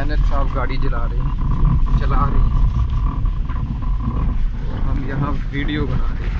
अनस साहब गाड़ी चला रहे हैं। हम यहाँ वीडियो बना रहे हैं।